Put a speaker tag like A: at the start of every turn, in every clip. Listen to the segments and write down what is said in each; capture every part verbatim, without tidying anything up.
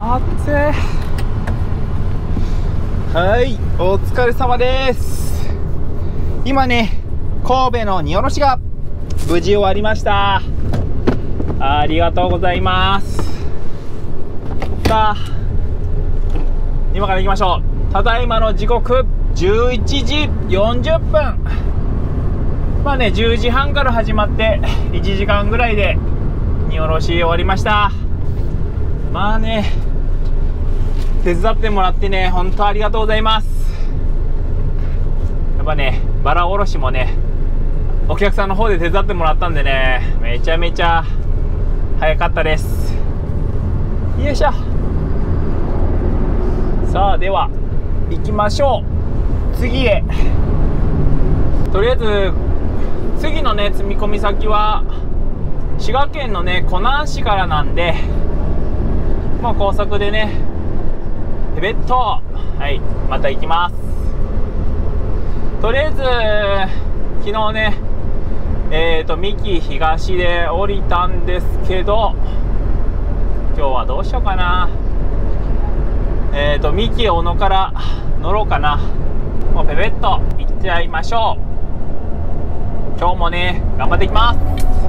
A: 暑い。はい、お疲れ様です。今ね、神戸の荷下ろしが無事終わりました。ありがとうございます。さあ、今から行きましょう。ただいまの時刻じゅういちじよんじゅっぷん。まあね、じゅうじはんから始まっていちじかんぐらいで荷下ろし終わりました。まあね、手伝ってもらってね、本当ありがとうございます。やっぱね、バラおろしもね、お客さんの方で手伝ってもらったんでね、めちゃめちゃ早かったです。よいしょ。さあ、では行きましょう。次へ。とりあえず次のね、積み込み先は滋賀県のね、湖南市からなんで、もう高速でね、ペベット、はい、また行きます。とりあえず昨日ね、えーと三木東で降りたんですけど、今日はどうしようかな。えーと三木小野から乗ろうかな。もうペベット行っちゃいましょう。今日もね、頑張っていきます。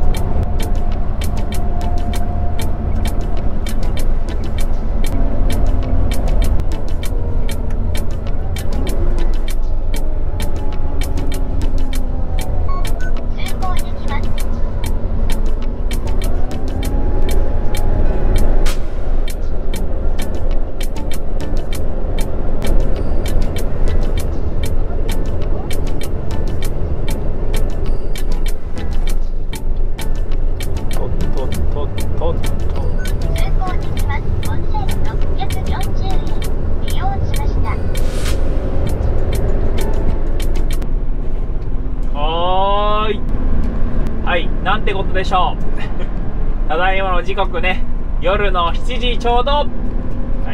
A: なんてことでしょう。ただいまの時刻ね、夜のしちじちょうど。はい、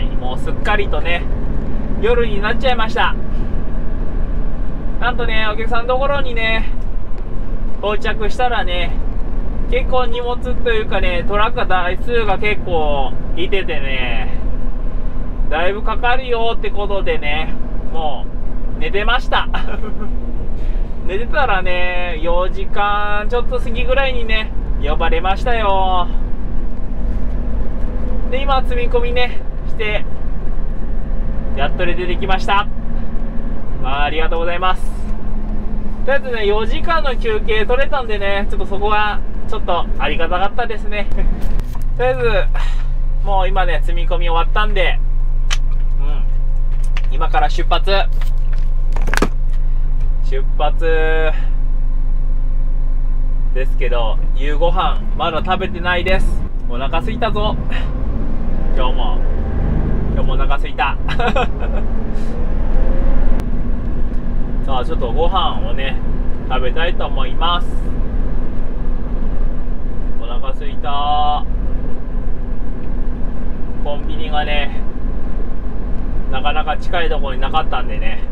A: もうすっかりとね、夜になっちゃいました。なんとね、お客さんのところにね、到着したらね、結構荷物というかね、トラック台数が結構いててね、だいぶかかるよってことでね、もう寝てました寝てたらね、よじかんちょっと過ぎぐらいにね、呼ばれましたよ。で、今積み込みねしてやっとで出てきました。まあ、ありがとうございます。とりあえずね、よじかんの休憩取れたんでね、ちょっとそこはちょっとありがたかったですねとりあえずもう今ね、積み込み終わったんで、うん今から出発出発ですけど、夕ご飯まだ食べてないです。お腹すいたぞ今日も今日もお腹すいたさあ、ちょっとご飯をね食べたいと思います。お腹すいた。コンビニがね、なかなか近いところになかったんでね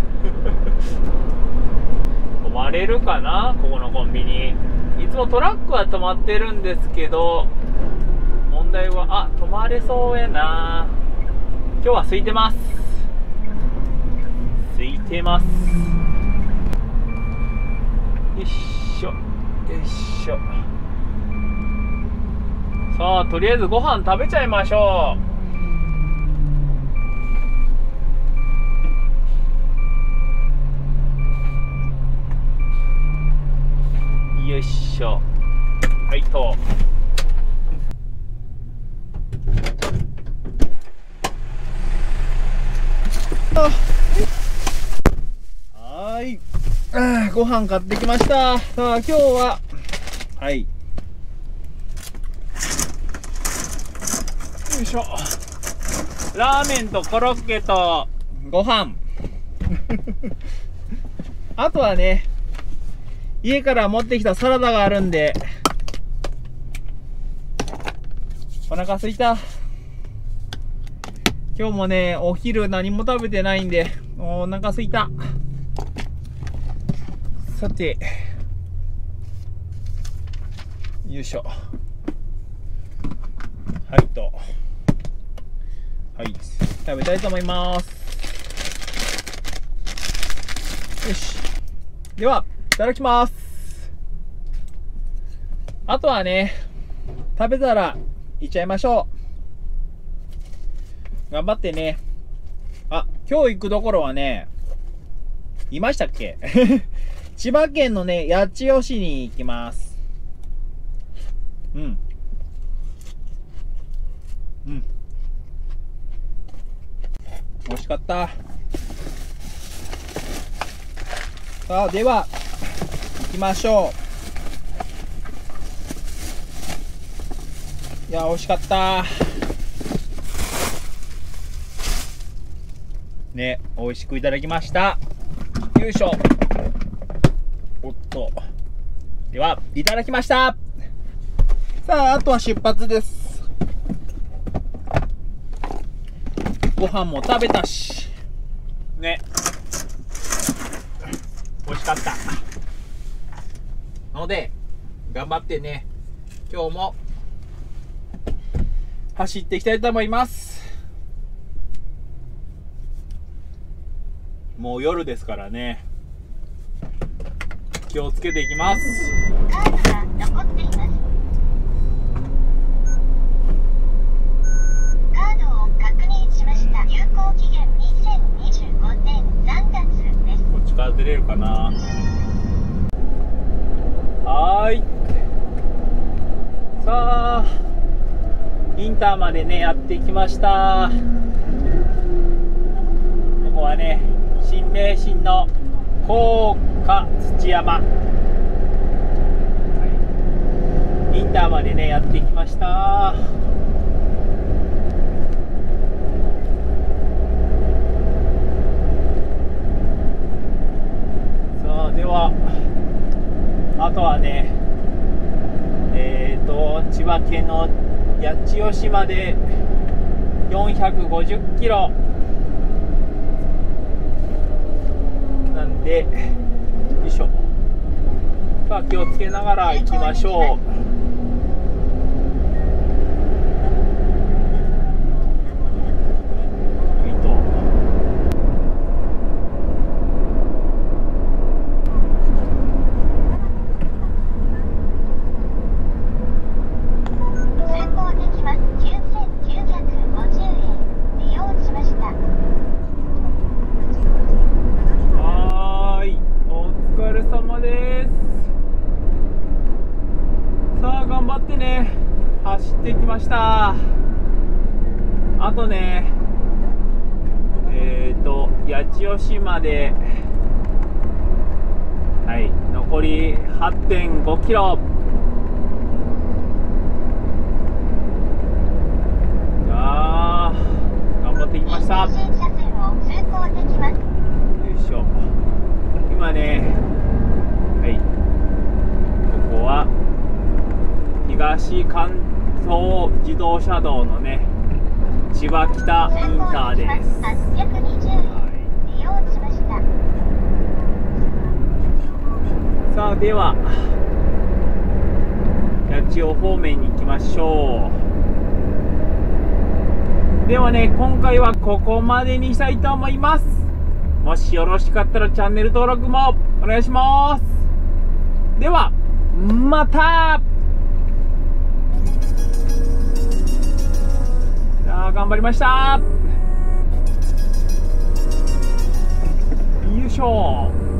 A: 止まれるかな、ここのコンビニ。いつもトラックは止まってるんですけど、問題は、あ、止まれそうやな。今日は空いてます。空いてます。よいしょよいしょ。さあ、とりあえずご飯食べちゃいましょう。よいしょ。はいと。はい。あ、ご飯買ってきました。さあ、今日は、はい。よいしょ。ラーメンとコロッケとご飯。あとはね、家から持ってきたサラダがあるんで、お腹すいた。今日もね、お昼何も食べてないんで、お腹すいた。さて、よいしょ。はいと。 はい、食べたいと思います。よし、ではいただきます。あとはね、食べたらいっちゃいましょう。頑張ってね。あ、今日行くところはね、いましたっけ千葉県のね、八千代市に行きます。うん。うん。美味しかった。さあ、では、行きましょう。いや、美味しかった。ね、美味しくいただきました。よいしょ。おっと。では、いただきました。さあ、あとは出発です。ご飯も食べたし。ね。美味しかった。ので、頑張ってね、今日も走っていきたいと思います。もう夜ですからね、気をつけていきます。
B: カードが残っています。カードを確認しました。有効期限にせんにじゅうごねんさんがつです。
A: こっちから出れるかな。はーい。さあ、インターまでねやってきました。ここはね、新名神の甲賀土山、はい、インターまでねやってきました。さあ、ではあとはね、えーと千葉県の八千代市までよんひゃくごじゅっキロなんで、よいしょ。さあ、気をつけながら行きましょう。走ってきました。あとね、えっと八千代市まで、はい、残り はちてんごキロ。あー、頑張ってきました。よいしょ。今ね、はい、ここは東関東自動車道のね、千葉北インターです。はい、さあ、では八千代方面に行きましょう。ではね、今回はここまでにしたいと思います。もしよろしかったらチャンネル登録もお願いします。ではまた。頑張りました。よいしょ。